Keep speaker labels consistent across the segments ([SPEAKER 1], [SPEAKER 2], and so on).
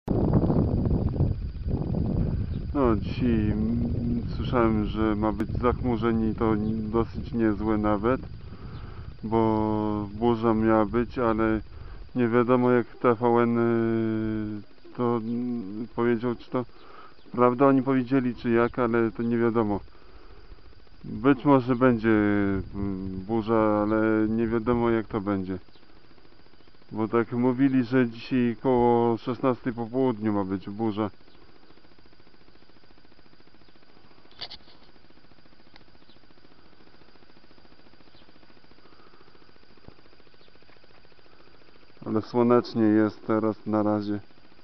[SPEAKER 1] No, dzisiaj słyszałem, że ma być zachmurzenie i to dosyć niezłe nawet, bo burza miała być, ale nie wiadomo jak TVN to powiedział, czy to prawda oni powiedzieli, czy jak, ale to nie wiadomo. Być może będzie burza, ale nie wiadomo jak to będzie. Bo tak mówili, że dzisiaj koło 16 po południu ma być burza. Ale słonecznie jest teraz na razie.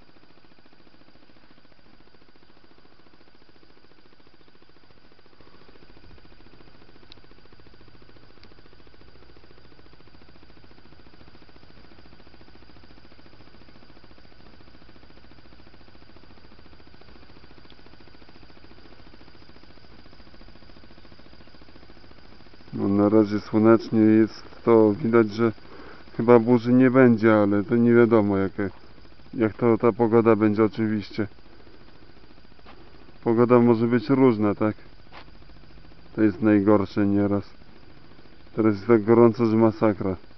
[SPEAKER 1] No, na razie słonecznie jest, to widać, że chyba burzy nie będzie, ale to nie wiadomo jak to ta pogoda będzie oczywiście. Pogoda może być różna, tak? To jest najgorsze nieraz. Teraz jest tak gorąco, że masakra.